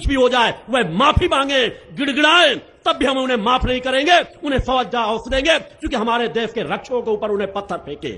भी हो जाए वह माफी मांगे, गिड़गिड़ाएं, तब भी हम उन्हें माफ नहीं करेंगे, उन्हें सवज्जा हौस देंगे, क्योंकि हमारे देश के रक्षकों के ऊपर उन्हें पत्थर फेंके।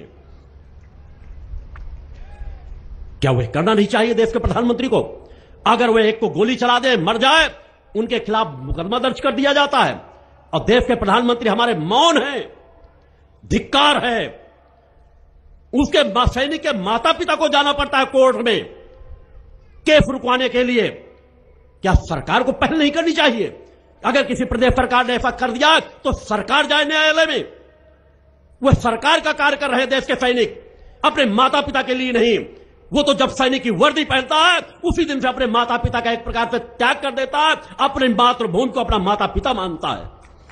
क्या वह करना नहीं चाहिए देश के प्रधानमंत्री को? अगर वह एक को गोली चला दे, मर जाए, उनके खिलाफ मुकदमा दर्ज कर दिया जाता है, और देश के प्रधानमंत्री हमारे मौन हैं। धिक्कार है। उसके सैनिक के माता पिता को जाना पड़ता है कोर्ट में केस रुकवाने के लिए। क्या सरकार को पहल नहीं करनी चाहिए? अगर किसी प्रदेश सरकार ने ऐसा कर दिया तो सरकार जाए न्यायालय में। वह सरकार का कार्य कर रहे देश के सैनिक, अपने माता पिता के लिए नहीं। वो तो जब सैनिक की वर्दी पहनता है उसी दिन से अपने माता पिता का एक प्रकार से त्याग कर देता है, अपने मातृभूमि को अपना माता पिता मानता है।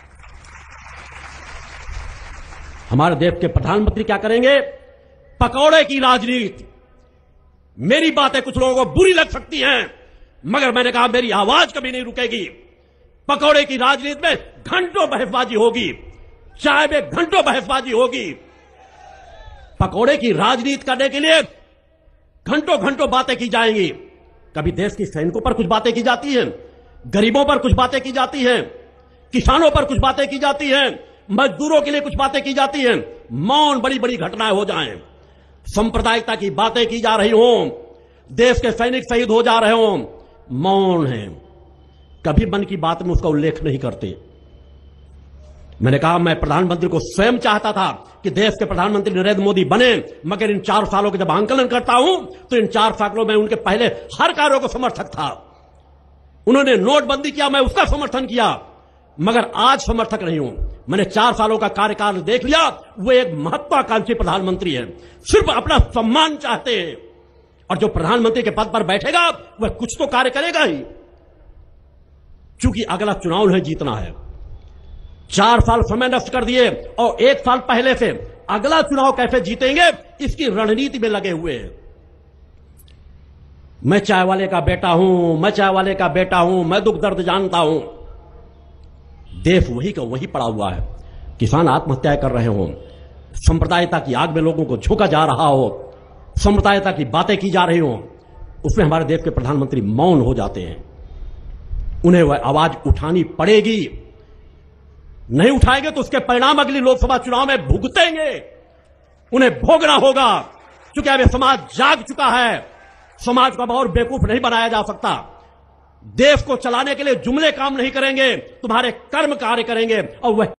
हमारे देश के प्रधानमंत्री क्या करेंगे? पकौड़े की राजनीति। मेरी बातें कुछ लोगों को बुरी लग सकती हैं, मगर मैंने कहा मेरी आवाज कभी नहीं रुकेगी। पकौड़े की राजनीति में घंटों बहसबाजी होगी, चाय में घंटों बहसबाजी होगी। पकौड़े की राजनीति करने के लिए घंटों घंटों बातें की जाएंगी। कभी देश के सैनिकों पर कुछ बातें की जाती हैं, गरीबों पर कुछ बातें की जाती हैं, किसानों पर कुछ बातें की जाती हैं, मजदूरों के लिए कुछ बातें की जाती हैं। मौन बड़ी बड़ी घटनाएं हो जाएं, सांप्रदायिकता की बातें की जा रही हों, देश के सैनिक शहीद हो जा रहे हों, मौन है। कभी मन की बात में उसका उल्लेख नहीं करते। मैंने कहा मैं प्रधानमंत्री को स्वयं चाहता था कि देश के प्रधानमंत्री नरेंद्र मोदी बने, मगर इन 4 सालों के जब आंकलन करता हूं तो इन 4 सालों में उनके पहले हर कार्यों को समर्थक था। उन्होंने नोटबंदी किया, मैं उसका समर्थन किया, मगर आज समर्थक नहीं हूं। मैंने 4 सालों का कार्यकाल देख लिया। वो एक महत्वाकांक्षी प्रधानमंत्री है, सिर्फ अपना सम्मान चाहते हैं। और जो प्रधानमंत्री के पद पर बैठेगा वह कुछ तो कार्य करेगा ही, चूंकि अगला चुनाव उन्हें जीतना है। 4 साल समय नष्ट कर दिए और 1 साल पहले से अगला चुनाव कैसे जीतेंगे इसकी रणनीति में लगे हुए हैं। मैं चाय वाले का बेटा हूं, मैं चाय वाले का बेटा हूं, मैं दुख दर्द जानता हूं। देश वही का वही पड़ा हुआ है। किसान आत्महत्याएं कर रहे हों, सांप्रदायिकता की आग में लोगों को झोंका जा रहा हो, सांप्रदायिकता की बातें की जा रही हों, उसमें हमारे देश के प्रधानमंत्री मौन हो जाते हैं। उन्हें वह आवाज उठानी पड़ेगी। नहीं उठाएंगे तो उसके परिणाम अगली लोकसभा चुनाव में भुगतेंगे। उन्हें भोगना होगा, क्योंकि अब यह समाज जाग चुका है। समाज को अब और बेवकूफ नहीं बनाया जा सकता। देश को चलाने के लिए जुमले काम नहीं करेंगे, तुम्हारे कर्म कार्य करेंगे। और वह